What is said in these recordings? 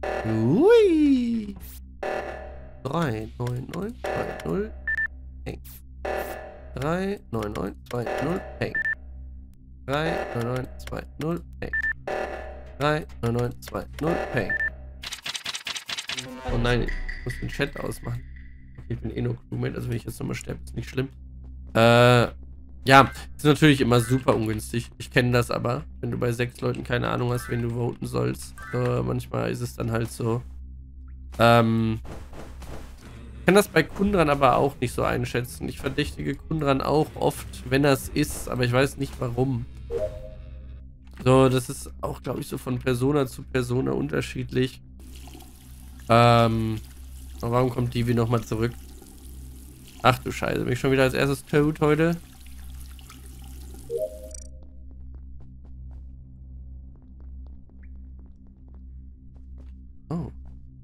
Ui. 3, 9, 9, 2, 0, Peng. 3, 9, 9, 2, 0, Peng. 3, 9, 9, 2, 0, Peng. 3, 9, 9, 2, 0, Peng. Oh nein, ich muss den Chat ausmachen. Ich bin eh nur Crewmate, also wenn ich jetzt nochmal sterbe, ist nicht schlimm. Ja, ist natürlich immer super ungünstig. Ich kenne das aber, wenn du bei 6 Leuten keine Ahnung hast, wen du voten sollst. Manchmal ist es dann halt so. Ich kann das bei Kundran aber auch nicht so einschätzen. Ich verdächtige Kundran auch oft, wenn er es ist, aber ich weiß nicht warum. So, das ist auch, glaube ich, so von Persona zu Persona unterschiedlich. Warum kommt Divi nochmal zurück? Ach du Scheiße, bin ich schon wieder als erstes tot heute? Oh.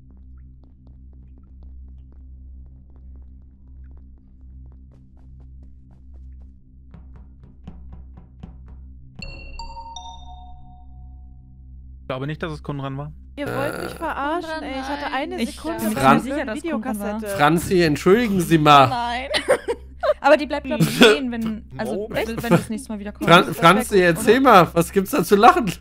Ich glaube nicht, dass es Kundran war. Ihr wollt mich verarschen, ey. Ich hatte eine Sekunde bin mir sicher, dass Videokassette. Franzi, entschuldigen Sie mal. Nein. Aber die bleibt, glaube ich, stehen, wenn, also, wenn du das nächste Mal wieder kommst. Franzi, erzähl mal, was gibt's da zu lachen?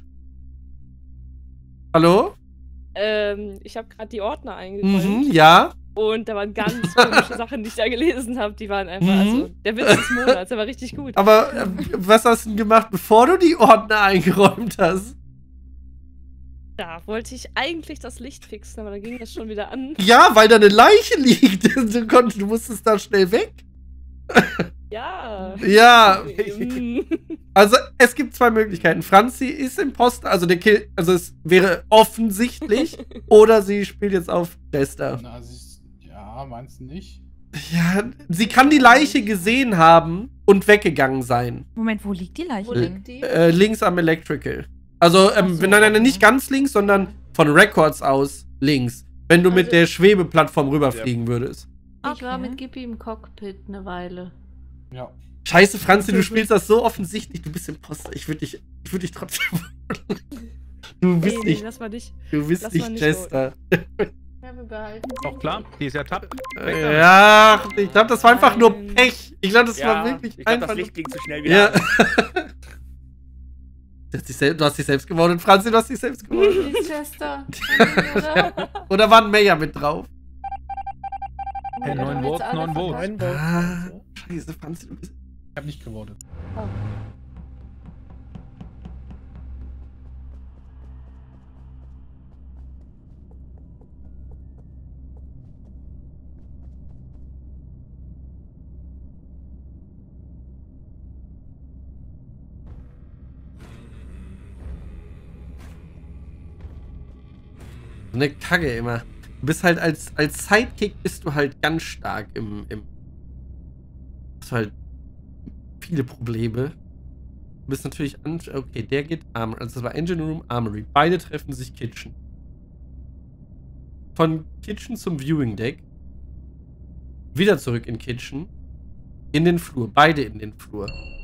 Hallo? Ich habe gerade die Ordner eingeräumt. Mhm, ja. Und da waren ganz komische Sachen, die ich da gelesen habe. Die waren einfach, also, der Witz des Monats, der war richtig gut. Aber was hast du denn gemacht, bevor du die Ordner eingeräumt hast? Da wollte ich eigentlich das Licht fixen, aber dann ging das schon wieder an. Ja, weil da eine Leiche liegt. Du musstest da schnell weg. Ja. Ja. Mm. Also, es gibt 2 Möglichkeiten. Franzi ist Imposter, also der Kill, also es wäre offensichtlich, oder sie spielt jetzt auf Jester. Na, ja, meinst du nicht? Ja, sie kann die Leiche gesehen haben und weggegangen sein. Moment, wo liegt die Leiche? Wo liegt die? Links am Electrical. Also, nein, nicht ganz links, sondern von Records aus links. Wenn du mit der Schwebeplattform rüberfliegen würdest. Ich war mit Gippi im Cockpit eine Weile. Ja. Scheiße, Franzi, du spielst das so offensichtlich. Du bist Imposter. Ich würde dich trotzdem. Du bist Nee, nicht. lass mal nicht. Du bist lass mal nicht nicht Jester. Ja, wir behalten. Doch klar, die ist ja tapp. Ja, ich glaube, das war einfach nur Nein. Pech. Ich glaube, das Ja, war wirklich ich glaube, einfach das nur. Licht ging zu schnell wieder Ja. an. Du hast dich selbst gewonnen, Franzi, du hast dich selbst gewonnen. Chester. Oder war ein Meyer mit drauf? Hey, 9 Votes, 9 Votes. Ah, scheiße, Franzi, du bist. Ich hab nicht gewotet. Oh. So eine Kacke immer. Du bist halt als Sidekick bist du halt ganz stark im hast halt viele Probleme. Du bist natürlich okay, der geht Armory. Also das war Engine Room, Armory. Beide treffen sich Kitchen. Von Kitchen zum Viewing Deck. Wieder zurück in Kitchen. In den Flur. Beide in den Flur.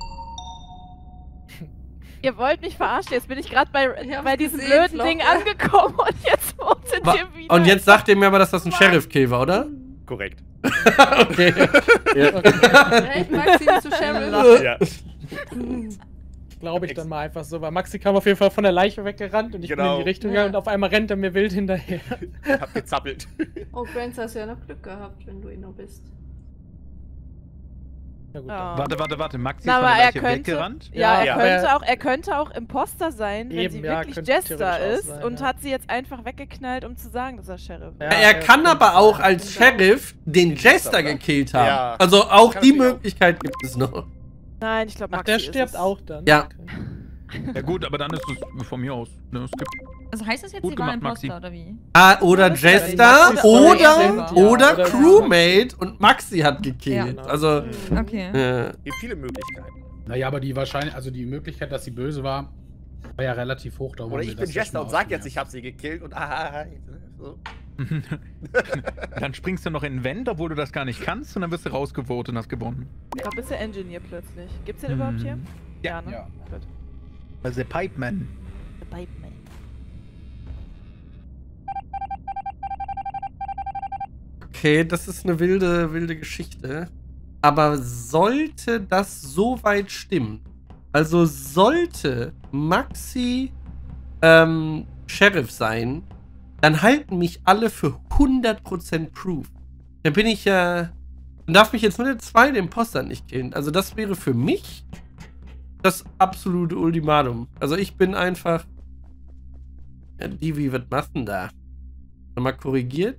Ihr wollt mich verarschen, jetzt bin ich gerade Ich hab's bei diesem gesehen, blöden Flop, Ding ja. angekommen und jetzt sind wir wieder. Und jetzt sagt ihr mir aber, dass das ein Sheriff-Kill war, oder? Korrekt. Okay. Echt, Maxi, bist du Sheriff? Ja. Glaube ich dann mal einfach so, weil Maxi kam auf jeden Fall von der Leiche weggerannt und ich bin in die Richtung gegangen und auf einmal rennt er mir wild hinterher. Hab gezappelt. Oh, Grants, hast du ja noch Glück gehabt, wenn du Inno bist. Ja, gut, Ja. Warte, Maxi Na, ist von aber der er Leiche könnte, weggerannt? ja, Ja. er könnte auch Imposter sein, wenn Eben, sie ja, wirklich könnte Jester theoretisch auch ist sein, und ja. hat sie jetzt einfach weggeknallt, um zu sagen, dass er Sheriff ist. Ja, Er kann aber auch als Sheriff den Jester gekillt haben. Ja. Also auch Kann die natürlich auch. Möglichkeit gibt es noch. Nein, ich glaube, Ach, Maxi der ist stirbt es. auch dann. Ja. Okay. Ja gut, aber dann ist es von mir aus. Ne, es gibt Also heißt das jetzt, Gut sie war gemacht, Maxi. Imposter, oder wie? Oder Ja, Jester Maxi ist oder oder Crewmate und Maxi hat gekillt. Ja. Also, Okay. Gibt viele Möglichkeiten. Naja, aber die wahrscheinlich, also die Möglichkeit, dass sie böse war ja relativ hoch. Darum Oder haben ich wir bin das ja Jester schon und sag jetzt, ausgemerzt. ich hab sie gekillt und so. Dann springst du noch in den Vent, obwohl du das gar nicht kannst, und dann wirst du rausgevotet und hast gewonnen. Da bist du Engineer plötzlich. Gibt's den überhaupt hier? Ja, ne? Ja. Gut. Also der Pipeman. The Pipe Man. Okay, das ist eine wilde Geschichte. Aber sollte das so weit stimmen, also sollte Maxi Sheriff sein, dann halten mich alle für 100% Proof. Dann bin ich ja... Dann darf mich jetzt nur der zweite Imposter nicht killen. Also das wäre für mich das absolute Ultimatum. Also ich bin einfach... Ja, Divi, was machst du denn da? Nochmal korrigiert?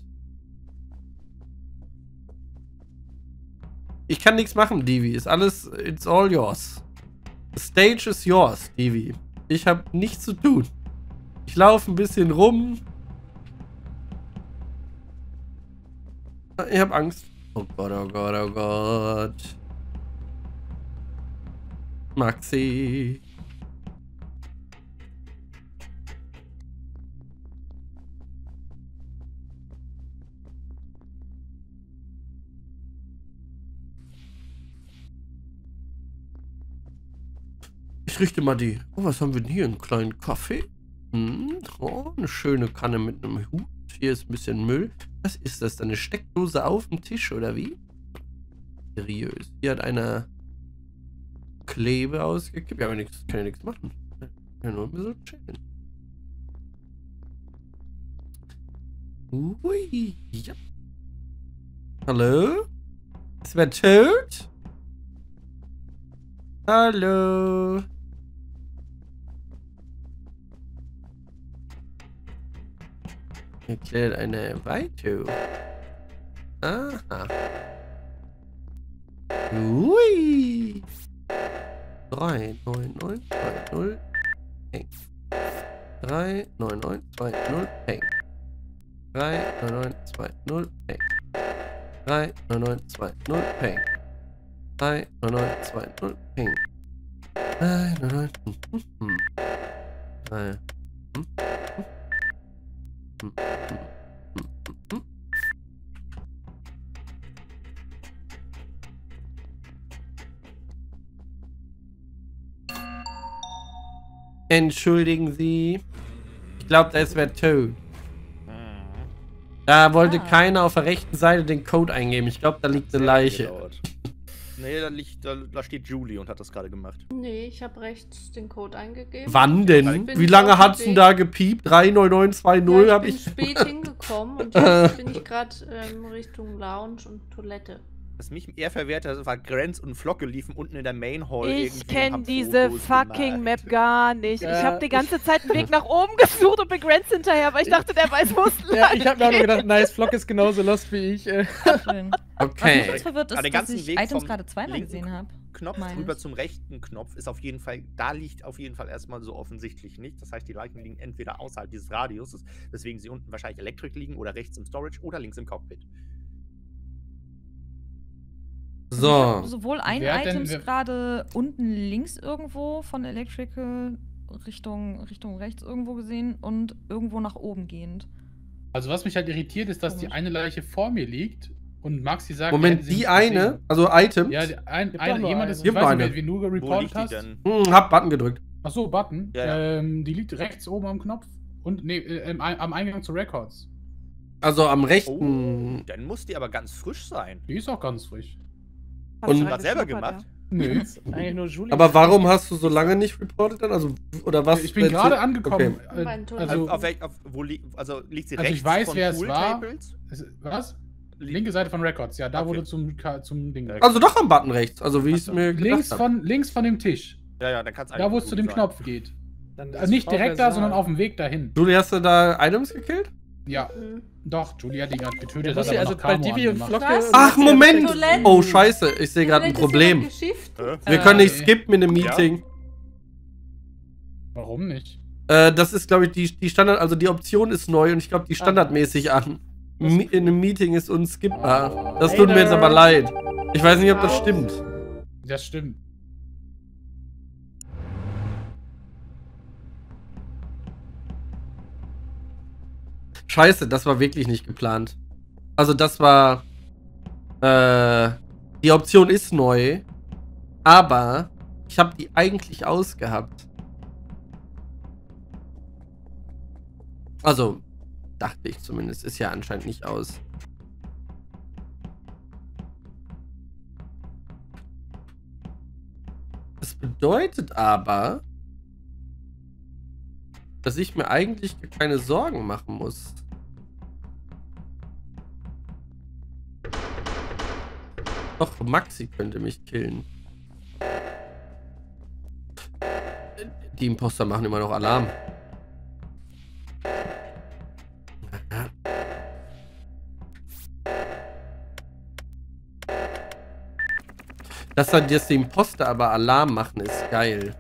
Ich kann nichts machen, Divi. Ist alles... It's all yours. The stage is yours, Divi. Ich habe nichts zu tun. Ich laufe ein bisschen rum. Ich habe Angst. Oh Gott, oh Gott, oh Gott. Maxi. Ich richte mal die... Oh, was haben wir denn hier? Einen kleinen Kaffee? Oh, eine schöne Kanne mit einem Hut. Hier ist ein bisschen Müll. Was ist das? Eine Steckdose auf dem Tisch, oder wie? Seriös. Hier hat einer Klebe ausgekippt. Ja, aber nix, kann ja nichts machen. Ja, nur ein bisschen chillen. Ui, ja. Hallo? Ist wer tot? Hallo? Erklärt eine Weite. Aha. Ui. 39920 Peng. 39920 Peng. 39920 Peng. 39920 Peng. 39920 Peng. 399. Entschuldigen Sie. Ich glaube, da ist wer tot. Da wollte keiner auf der rechten Seite den Code eingeben. Ich glaube, da liegt eine Leiche. Nee, da steht Julie und hat das gerade gemacht. Nee, ich habe rechts den Code eingegeben. Wann denn? Wie lange hat's denn da gepiept? 39920 habe ich. Ich bin spät hingekommen und jetzt bin ich gerade Richtung Lounge und Toilette. Was mich eher verwehrt hat, war Grenz und Flocke liefen unten in der Main Hall. Ich kenne diese fucking Map gar nicht. Ja, ich habe die ganze Zeit einen Weg nach oben gesucht und bin Grenz hinterher, weil ich dachte, der weiß, wo es lang ich habe mir auch nur gedacht, nice, Flocke ist genauso lost wie ich. Okay. Was mich jetzt verwirrt ist, dass ich Weg Items gerade zweimal gesehen habe. Knopf rüber zum rechten Knopf ist auf jeden Fall, da liegt auf jeden Fall erstmal so offensichtlich nicht. Das heißt, die Leichen liegen entweder außerhalb dieses Radius, weswegen sie unten wahrscheinlich Elektrik liegen oder rechts im Storage oder links im Cockpit. So. Sowohl ein Items gerade unten links irgendwo von Electrical Richtung rechts irgendwo gesehen und irgendwo nach oben gehend. Also was mich halt irritiert, ist, dass die eine Leiche vor mir liegt und Maxi sagt... Moment, die eine? Also Items? Ja, jemand ist... Ich weiß nicht, wie du gereportet hast. Hab Button gedrückt. Achso, Button. Ja. Die liegt rechts oben am Knopf und am Eingang zu Records. Also am rechten... Oh, dann muss die aber ganz frisch sein. Die ist auch ganz frisch. Hast du das selber gemacht? Nö. Eigentlich nur Julie. Aber warum hast du so lange nicht reportet dann? Also, oder was? Ich bin gerade angekommen. Okay. Also liegt sie rechts ich weiß, von wer es war. Tables? Was? Linke Seite von Records, ja, da okay. wurde zum Ding. Also doch am Button rechts, also wie ich es mir gedacht habe. Links von dem Tisch. Ja, dann kannst du da, wo es zu dem Knopf geht. Also nicht direkt da, sondern auf dem Weg dahin. Julie, hast du da Items gekillt? Ja. Doch, Julie hat die gerade getötet. Ja, also bei Divi und Flocke... Ach, Moment! Oh, scheiße, ich sehe gerade ein Problem. Wir können nicht skippen in einem Meeting. Ja. Warum nicht? Das ist, glaube ich, die Standard... Also die Option ist neu und ich glaube, die standardmäßig an. In einem Meeting ist unskippbar. Das tut mir jetzt aber leid. Ich weiß nicht, ob das stimmt. Das stimmt. Scheiße, das war wirklich nicht geplant. Also das war... die Option ist neu, aber ich habe die eigentlich ausgehabt. Also, dachte ich zumindest. Ist ja anscheinend nicht aus. bedeutet aber, dass ich mir eigentlich keine Sorgen machen muss. Doch, Maxi könnte mich killen. Die Imposter machen immer noch Alarm. Dass die Imposter aber Alarm machen, ist geil.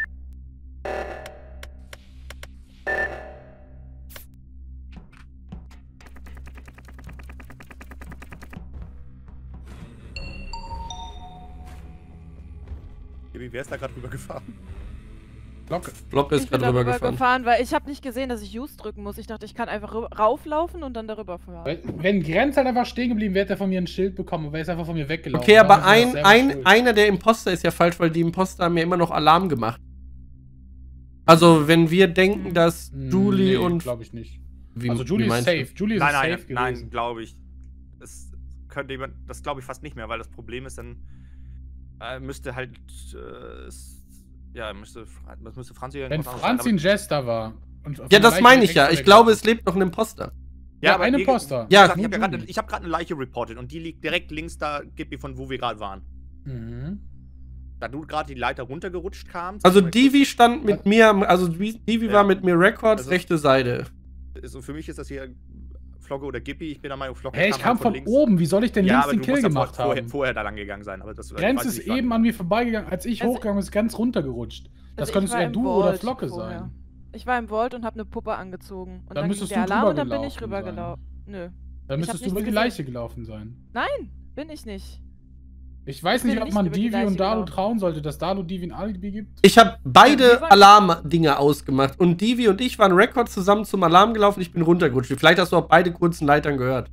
Wer ist da gerade rübergefahren? Flocke ist gerade rübergefahren. Weil ich habe nicht gesehen, dass ich Use drücken muss. Ich dachte, ich kann einfach rauflaufen und dann darüber fahren. Wenn Grenz halt einfach stehen geblieben wäre, hätte er von mir ein Schild bekommen und wäre einfach von mir weggelaufen. Okay, aber einer der Imposter ist ja falsch, weil die Imposter haben ja immer noch Alarm gemacht. Also, wenn wir denken, dass Julie und... glaube ich nicht. Also Julie ist safe. Julie ist safe gewesen. Nein, glaube ich. Das könnte jemand... Das glaube ich fast nicht mehr, weil das Problem ist, dann müsste halt... müsste Franzi... Wenn Franzi ein Jester war... Ja, das meine ich ja. Ich glaube, es lebt noch ein Imposter. Ja, aber ein Imposter. Ja, ich habe gerade eine Leiche reportet und die liegt direkt links da, Gippi, von wo wir gerade waren. Mhm. Da du gerade die Leiter runtergerutscht kamst. Also Divi stand mit mir, also Divi war mit mir Records, rechte Seite. Also für mich ist das hier Flogge oder Gippi. Ich bin der Meinung, Flogge ich kam von oben. Wie soll ich denn links den Kill gemacht haben? Vorher da lang gegangen sein. Aber das Grenz ist eben an mir vorbeigegangen. Als ich hochgegangen bin, ist ganz runtergerutscht. Das könntest eher du oder Flocke sein. Ich war im Vault und habe eine Puppe angezogen. Und dann müsstest du Alarm und dann bin ich rübergelaufen. Nö. Dann müsstest du über die Leiche gelaufen sein. Nein, bin ich nicht. Ich weiß nicht, ob man Divi und Dalu trauen sollte, dass Dalu Divi ein Alibi gibt. Ich habe beide Alarm-Dinger ausgemacht. Und Divi und ich waren Records zusammen zum Alarm gelaufen. Ich bin runtergerutscht. Vielleicht hast du auch beide kurzen Leitern gehört.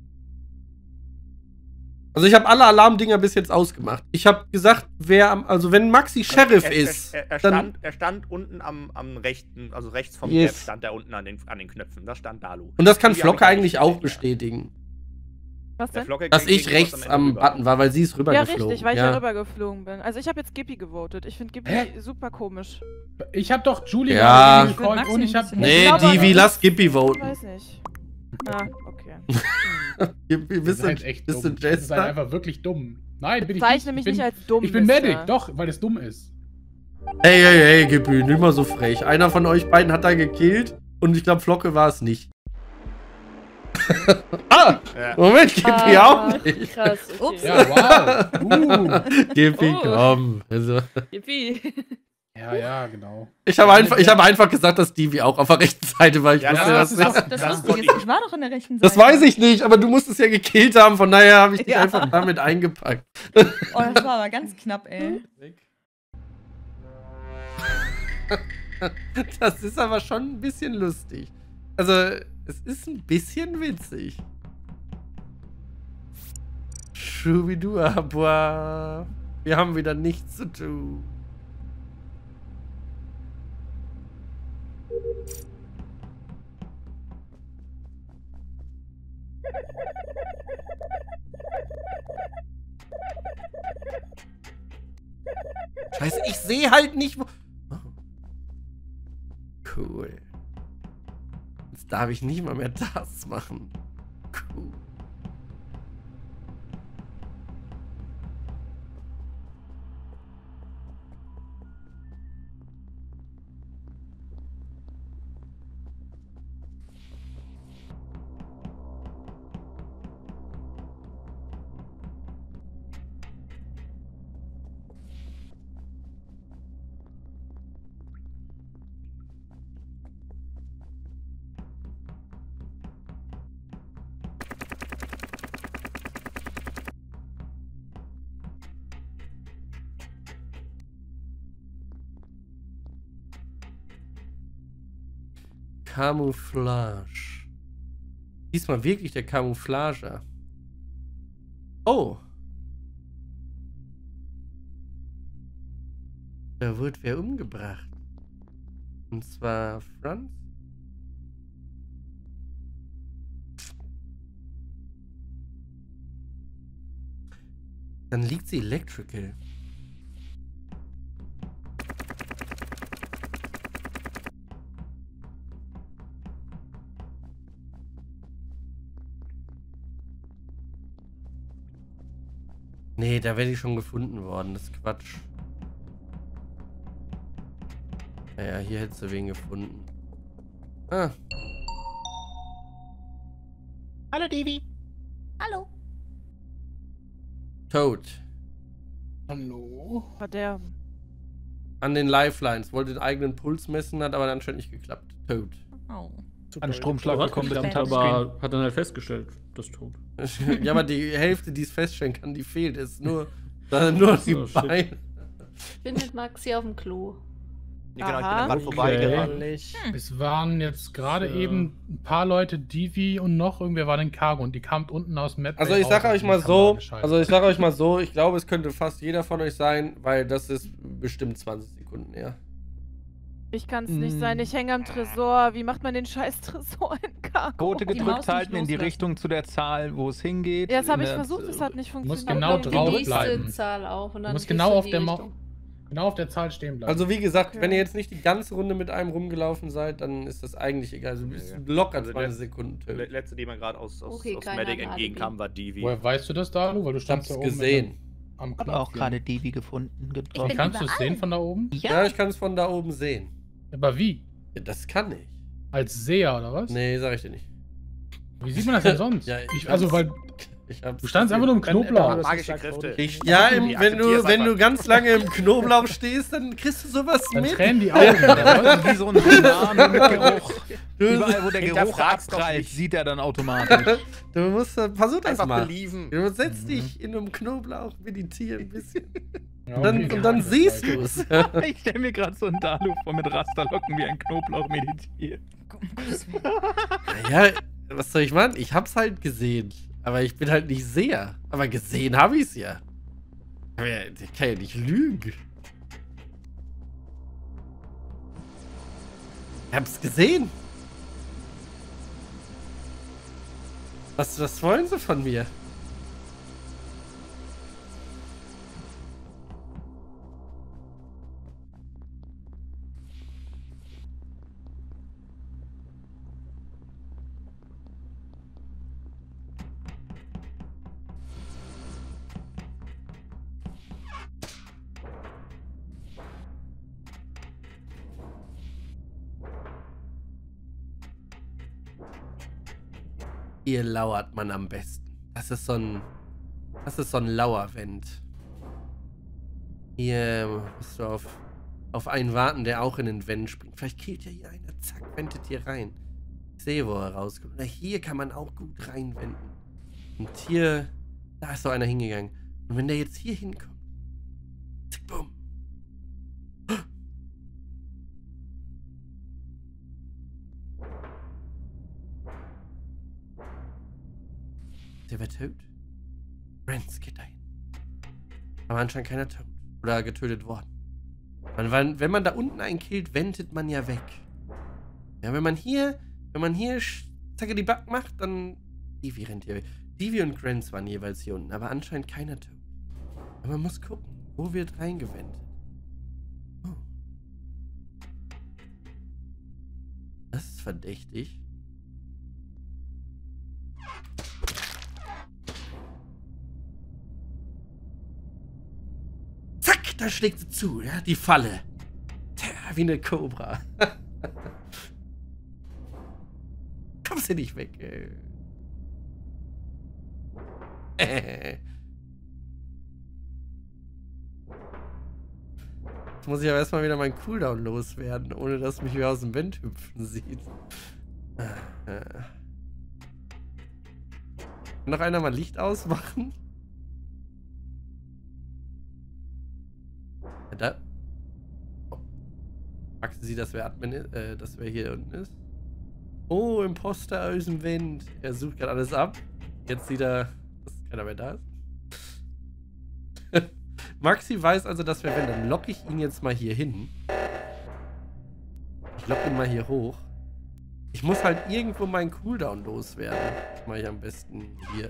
Also ich habe alle Alarmdinger bis jetzt ausgemacht. Ich habe gesagt, wenn Maxi Sheriff ist, er stand unten am rechten, also rechts vom Cap stand er unten an den Knöpfen. Da stand Dalu. Und das kann Flocke eigentlich auch bestätigen. Was denn? Dass ich rechts am Button war, weil sie ist rübergeflogen. Ja, richtig, weil ich ja rübergeflogen bin. Also ich habe jetzt Gippi gewotet. Ich finde Gippi super komisch. Ich habe doch Julie gecallt und ich habe... Nee, Divi, lass Gippi voten. Ich weiß nicht. Ah, okay. Gippi, bist du Jester? Das ist halt einfach wirklich dumm. Nein, bin ich nicht. Zeichne mich nicht als dumm. Ich bin Medic, doch, weil es dumm ist. Hey, Gippi, nicht mal so frech. Einer von euch beiden hat da gekillt und ich glaube, Flocke war es nicht. Moment, Gippi auch nicht. Krass, okay. Ja, wow. Gippi, komm. Also. Gippi. Ja, genau. Ich habe einfach gesagt, dass Divi auch auf der rechten Seite war. Ich wusste das nicht. Ich war doch in der rechten Seite. Das weiß ich nicht, aber du musst es ja gekillt haben, von daher habe ich dich einfach damit eingepackt. Oh, das war aber ganz knapp, ey. Das ist aber schon ein bisschen lustig. Also, es ist ein bisschen witzig. Schubidua, boah. Wir haben wieder nichts zu tun. Scheiße, ich sehe halt nicht, wo... Oh. Cool. Jetzt darf ich nicht mal mehr das machen. Cool. Camouflage. Diesmal wirklich der Camouflager. Oh. Da wird wer umgebracht. Und zwar Franz. Dann liegt sie Electrical. Nee, da wäre die schon gefunden worden. Das ist Quatsch. Naja, hier hättest du wen gefunden. Ah. Hallo, Devi. Hallo. Toad. Hallo? Verderben. An den Lifelines. Wollte den eigenen Puls messen, hat aber anscheinend nicht geklappt. Toad. Oh. Einen Stromschlag bekommen durch den geklappt, Touchscreen. aber hat dann halt festgestellt, das tot. Ja, aber die Hälfte, die es feststellen kann, die fehlt. Ist nur die So, shit. Beine. Ich bin mit Maxi auf dem Klo. Ja, genau, ich bin Aha. da gerade vorbeigerannt. Ehrlich. Es waren jetzt gerade So. eben ein paar Leute, Divi und noch irgendwer war in Cargo und die kamen unten aus dem Map. Also ich sage euch mal so, ich glaube, es könnte fast jeder von euch sein, weil das ist bestimmt 20 Sekunden her. Ich kann es nicht sein, ich hänge am Tresor. Wie macht man den scheiß Tresor in Cargo? Quote Die gedrückt Maus halten nicht in die loslassen. Richtung zu der Zahl, wo es hingeht. Ja, das habe In ich der- versucht, es hat nicht funktioniert. genau Die drauf nächste bleiben. Zahl auf und dann musst gehst genau du auf in der die Mau- Richtung. Genau auf der Zahl stehen bleiben. Also wie gesagt, Okay. wenn ihr jetzt nicht die ganze Runde mit einem rumgelaufen seid, dann ist das eigentlich egal. Also du bist Ja. locker Also 20 Sekunden. Der Toad. letzte, dem man gerade aus Okay, keiner Medic hat entgegenkam, ADB. war Divi. Woher weißt du das, Dalu? Weil du Ich standst hab's da oben gesehen. am Ich habe Knopf. auch gerade Devi gefunden. Ich Wie bin kannst du es überall. sehen von da oben? Ja, ich kann es von da oben sehen. Aber wie? Ja, das kann ich. Als Seher oder was? Nee, sag ich dir nicht. Wie sieht man das denn sonst? Ja, also, weil Ich hab's du standst einfach nur im Wenn Knoblauch. Edgar Magische das Kräfte. sagt, Ich, ja, Ich wenn akzeptier's du einfach. ganz lange im Knoblauch stehst, dann kriegst du sowas Dann mit. tränen die Augen. oder was? Wie so ein Banane mit Geruch. Du, Überall, wo der Geruch Hinterfrag's doch abprallt, nicht. sieht er dann automatisch. du musst, versuch das Einfach mal. believen. Du setz dich in einem Knoblauch, meditieren ein bisschen. Ja, Und dann, okay, und dann das siehst weiß du ich. es. Ich stelle mir gerade so einen Dalu vor mit Rasterlocken wie ein Knoblauch meditiert. Um Gottes Willen. Ja, was soll ich machen? Ich hab's halt gesehen. Aber ich bin halt nicht Seher. Aber gesehen habe ich's ja. Aber ja, ich kann ja nicht lügen. Ich hab's gesehen. Was wollen sie von mir? Hier lauert man am besten. Das ist so ein Lauervent. Hier musst du auf einen warten, der auch in den Vent springt. Vielleicht killt ja hier einer. Zack, wendet hier rein. Ich sehe, wo er rauskommt. Na, hier kann man auch gut reinwenden. Und hier, da ist so einer hingegangen. Und wenn der jetzt hier hinkommt. Zack, bumm. Der wird tot. Renz geht dahin. Aber anscheinend keiner tot. Oder getötet worden. Wenn man da unten einen killt, wendet man ja weg. Ja, wenn man hier zacke die Back macht, dann Divi rennt hier weg. Divi und Renz waren jeweils hier unten, aber anscheinend keiner tot. Aber man muss gucken, wo wird reingewendet. Oh. Das ist verdächtig. Zack, da schlägt sie zu, ja, die Falle. Tja, wie eine Kobra. Kommst du nicht weg, ey. Jetzt muss ich aber erstmal wieder meinen Cooldown loswerden, ohne dass mich wer aus dem Vent hüpfen sieht. Kann noch einer mal Licht ausmachen? Ja, da. Oh. Magst du sie, dass wer Admin ist, dass wer hier unten ist? Oh, Imposter aus dem Vent. Er sucht gerade alles ab. Jetzt sieht er, dass keiner mehr da ist. Maxi weiß also, dass wir, wenn, dann locke ich ihn jetzt mal hier hin. Ich locke ihn mal hier hoch. Ich muss halt irgendwo meinen Cooldown loswerden. Das mache ich am besten hier.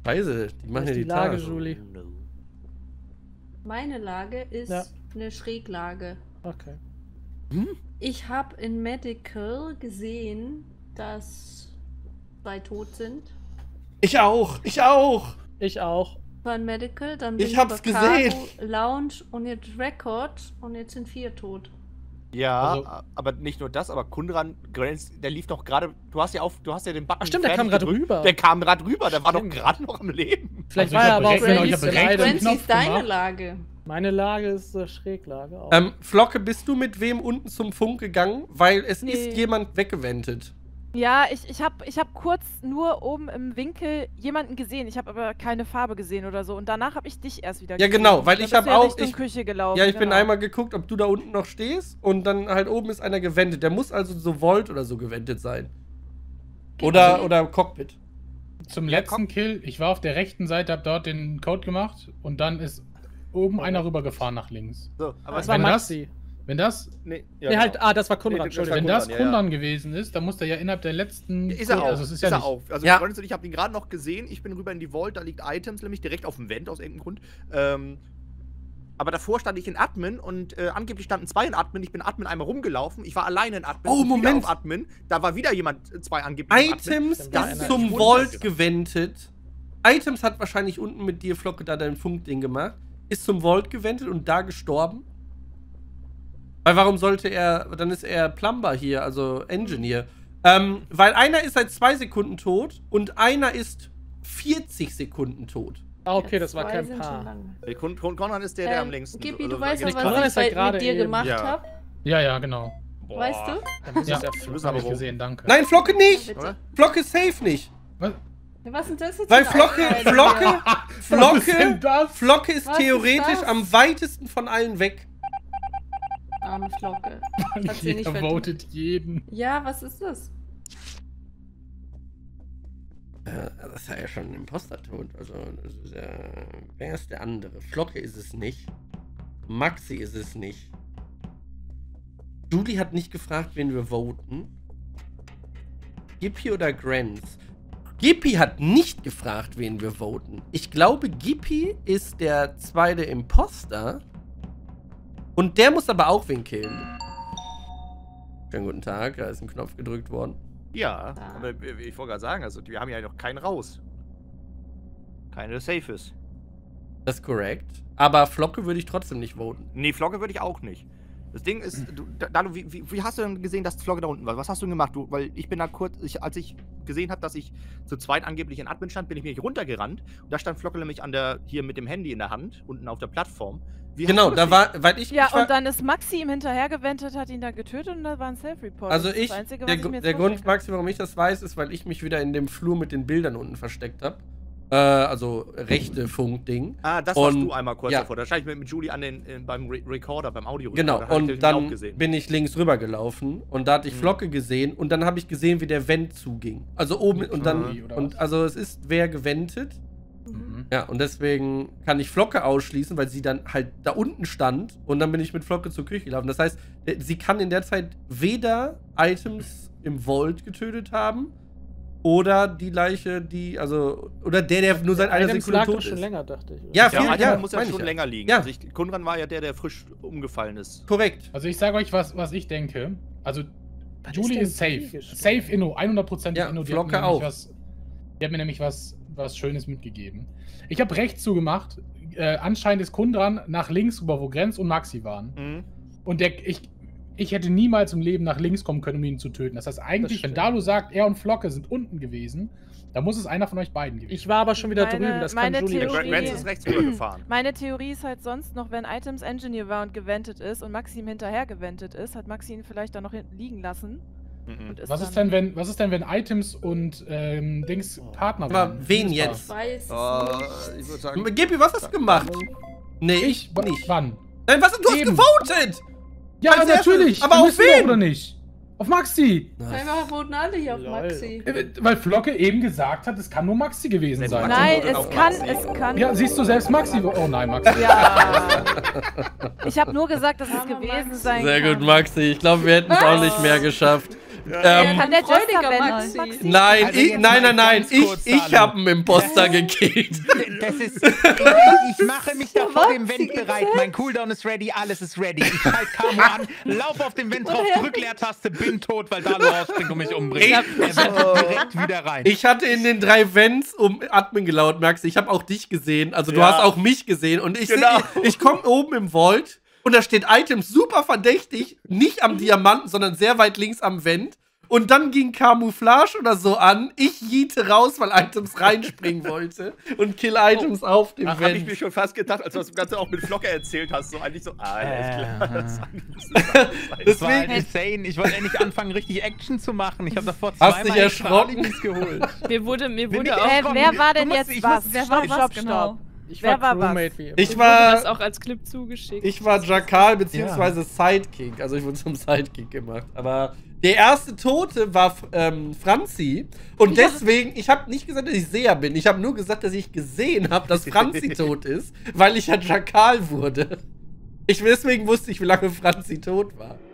Scheiße, die machen ja die Lage, Tage. Julie. Meine Lage ist eine Schräglage. Okay. Ich habe in Medical gesehen, dass 2 tot sind. Ich auch, ich auch. Ich auch. War in Medical, dann Ich hab's bei Cargo, gesehen. Lounge und jetzt Record und jetzt sind 4 tot. Ja, Also- aber nicht nur das, aber Kundran, der lief doch gerade. Du hast ja den Button. Ach stimmt, der fertig kam gerade gedrückt. rüber. Der kam gerade rüber, der war doch Stimmt. gerade noch am Leben. Vielleicht Also war ich er hab aber auch rechts- ich rechts. hab rechts- Francis, Knopf ist deine gemacht. Lage. Meine Lage ist Schräglage auch. Flocke, bist du mit wem unten zum Funk gegangen? Weil es Nee. ist jemand weggewendet. Ja, ich hab kurz nur oben im Winkel jemanden gesehen. Ich habe aber keine Farbe gesehen oder so. Und danach habe ich dich erst wieder Ja, gesehen. genau, weil Da ich bist hab du ja auch- Richtung Küche gelaufen. Ja, ich bin genau. einmal geguckt, ob du da unten noch stehst und dann halt oben ist einer gewendet. Der muss also so Volt oder so gewendet sein. Oder Cockpit. Zum letzten Kill, ich war auf der rechten Seite, hab dort den Code gemacht und dann ist oben einer rübergefahren nach links. So, aber Das war Maxi. Wenn das, Nee, Nee, halt, das war Kundran, Entschuldigung. wenn das Kundran, ja, Kundran gewesen ist, dann muss der ja innerhalb der letzten. Ist er auch. Also es ist ja nicht. auch. Also Ja. Freunde und ich habe ihn gerade noch gesehen. Ich bin rüber in die Vault, da liegt Items nämlich direkt auf dem Vent aus irgendeinem Grund. Aber davor stand ich in Admin und angeblich standen 2 in Admin. Ich bin Admin einmal rumgelaufen. Ich war alleine in Admin. Oh, und wieder Moment. auf Admin. Da war wieder jemand, 2 angeblich in Admin. Items Das ist ist zum nicht Vault wundert. gewendet. Items hat wahrscheinlich unten mit dir, Flocke, da dein Funkding gemacht. Ist zum Vault gewendet und da gestorben. Weil warum sollte er, dann ist er Plumber hier, also Engineer. Weil einer ist seit 2 Sekunden tot und einer ist 40 Sekunden tot. Ah, okay, das war Zwei kein sind schon Paar. lange. Kundran ist der am längsten. Gippi, also du weißt sag noch, ich Kundran was ist ja ich gerade mit dir eben. gemacht Ja. habe? Ja, genau. Boah. Weißt du? Da muss Ja. es ja Wir müssen Hab aber ich wo? gesehen, danke. Nein, Flocke nicht! Bitte. Flocke safe nicht. Was? Ja, was sind das jetzt? Weil für Einheiten hier? Was ist denn das? Flocke ist Was ist theoretisch das? am weitesten von allen weg. Arme Flocke. Hat sie nicht Jeder verdient. votet jeden. Ja, was ist das? Das ist ja schon ein Imposter-Tod. Also, das ist ja. Wer ist der andere? Flocke ist es nicht. Maxi ist es nicht. Julie hat nicht gefragt, wen wir voten. Gippi oder Grants? Gippi hat nicht gefragt, wen wir voten. Ich glaube, Gippi ist der zweite Imposter. Und der muss aber auch wen killen. Schönen guten Tag, da ist ein Knopf gedrückt worden. Ja, Ah. aber ich wollte gerade sagen, also wir haben ja noch keinen raus. Keine safe ist. Das ist korrekt. Aber Flocke würde ich trotzdem nicht voten. Nee, Flocke würde ich auch nicht. Das Ding ist, Dalu, wie hast du denn gesehen, dass Flocke da unten war? Was hast du denn gemacht? Weil ich bin da kurz, als ich gesehen habe, dass ich zu zweit angeblich in Admin stand, bin ich nämlich runtergerannt. Und da stand Flocke nämlich hier mit dem Handy in der Hand, unten auf der Plattform. Wie Genau, hast du das da war, weil ich. Ja, ich war, und dann ist Maxi ihm hinterhergewendet, hat ihn da getötet und da war ein Self-Report. also Das ist ich, das Einzige, was der, ich mir jetzt der Grund, vorstellen kann. Maxi, warum ich das weiß, ist, weil ich mich wieder in dem Flur mit den Bildern unten versteckt habe. Also rechte Funkding. Ah, das warst Und- du einmal kurz ja. davor. Da stand ich mit Julie beim Recorder, beim Audio. Genau, Da hab ich und den auch dann gesehen. bin ich links rüber gelaufen und da hatte ich Flocke gesehen und dann habe ich gesehen, wie der Vent zuging. Also oben Mit und dann, Julie oder und was? also es ist wer gewendet. Mhm. Ja, und deswegen kann ich Flocke ausschließen, weil sie dann halt da unten stand und dann bin ich mit Flocke zur Küche gelaufen. Das heißt, sie kann in der Zeit weder Items im Vault getötet haben oder die Leiche, die, also, oder der nur seit einer Items Sekunde lag tot doch schon ist. länger, dachte ich. Ja, Ja, viel, Alter, ja, muss ja meine schon ich ja. länger liegen. Ja. Also Kundran war ja der frisch umgefallen ist. Korrekt. Also ich sage euch, was ich denke. Also Was Julie ist ist denn safe. die Safe Inno, 100% Ja, Inno. Flocke auch. Die hat mir nämlich was Schönes mitgegeben. Ich habe rechts zugemacht. Anscheinend ist Kundran nach links rüber, wo Grenz und Maxi waren. Mhm. Und ich hätte niemals im Leben nach links kommen können, um ihn zu töten. Das heißt eigentlich, wenn stimmt. Dalu sagt, er und Flocke sind unten gewesen, dann muss es einer von euch beiden gewesen. Ich war aber schon wieder Meine- drüben, das kann meine Julie Der Theorie- Grants ist rechts rübergefahren. Meine Theorie ist halt sonst noch, wenn Items Engineer war und gewendet ist und Maxi ihm hinterher gewendet ist, hat Maxi ihn vielleicht da noch hinten liegen lassen. Mhm. Und Was ist denn, wenn Items und Dings Partner Aber waren? wen Das jetzt? war's. Ich weiß es nicht. Ich würde sagen. Gippi, was hast du gemacht? Nee, Ich? nicht. Wann? Nein, was? Du hast Eben. gewotet! Ja, Als erstes. natürlich. Aber Wir auf müssen doch, wen? oder nicht? Auf Maxi. Scheinbar wurden alle hier auf Lol. Maxi. Weil Flocke eben gesagt hat, es kann nur Maxi gewesen Wenn sein. Maxi Nein, wurde es auf kann, Maxi. es kann. Ja, siehst du selbst Maxi. Oh nein, Maxi. Ja. Ich habe nur gesagt, dass es Armer gewesen Maxi. sein Sehr kann. gut, Maxi. Ich glaube, wir hätten es auch nicht mehr geschafft. Kann der freudiger Jester Maxi. Nein, Also ich, jetzt nein, mal nein, nein, ganz kurz, ich Dalu. habe einen Imposter gekillt. Das ist. Ich mache mich da vor dem Vent gesagt. bereit. Mein Cooldown ist ready, alles ist ready. Ich halte Camo an, lauf auf den Vent drauf, drück Leertaste, bin tot, weil Dalu rausspringt und mich umbringt. Er wird direkt wieder rein. Ich hatte in den 3 Vents um Admin gelaut, Max. Ich habe auch dich gesehen. Also du hast auch mich gesehen. Und ich, ich komme oben im Vault und da steht Items super verdächtig. Nicht am Diamanten, sondern sehr weit links am Vent. Und dann ging Camouflage oder so an. Ich jiete raus, weil Items reinspringen wollte. Und kill Items auf dem Ach, hab ich Vent. mir schon fast gedacht, als du das Ganze auch mit Flocker erzählt hast. So eigentlich so, ist klar. Das war halt Deswegen, insane. Ich wollte endlich anfangen, richtig Action zu machen. Ich habe davor Hast zweimal dich erschrocken? Alimis geholt. Mir wurde auch. Wer war denn Du musst- jetzt ich was? muss- Wer war Stopp, was, stopp, genau? stopp. Ich Wer war was? Crewmate wie ich Mir wurde das war, auch als Clip zugeschickt. ich war Jakal beziehungsweise Sidekick. Also ich wurde zum Sidekick gemacht. Aber der erste Tote war Franzi. Und deswegen, ich habe nicht gesagt, dass ich Seher bin. Ich habe nur gesagt, dass ich gesehen habe, dass Franzi tot ist, weil ich ja Jakal wurde. Deswegen wusste ich, wie lange Franzi tot war.